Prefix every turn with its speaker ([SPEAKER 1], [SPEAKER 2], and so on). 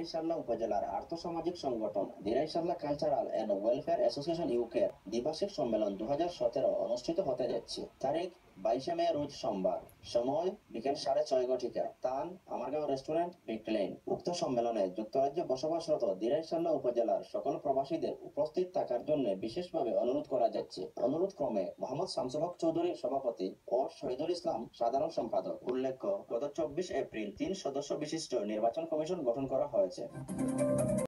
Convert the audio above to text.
[SPEAKER 1] দিরাইশাল্লাহ উপজেলার আর্থসামাজিক সংগঠন Derai Shalla cultural and welfare association ইউকের দ্বিবার্ষিক সম্মেলন 2017 অনুষ্ঠিত হতে যাচ্ছে। তারিখ 22 মে রোজ সোমবার, সময় বিকেল 6:30 ঘটিকা, স্থান আমারগাঁও রেস্টুরেন্ট, বিটলেন। উক্ত সম্মেলনে যুক্তরাজ্যে বসবাসরত দিরাইশাল্লাহ উপজেলার সকল প্রবাসীদের উপস্থিত থাকার জন্য বিশেষভাবে অনুরোধ করা যাচ্ছে। অনুরোধ ক্রমে মোহাম্মদ শামসুল হক চৌধুরী সভাপতি ও শহীদুল ইসলাম সাধারণ সম্পাদক। উল্লেখ্য, গত 24 এপ্রিল 3 সদস্য বিশিষ্ট নির্বাচন কমিশন গঠন করা হয়েছে।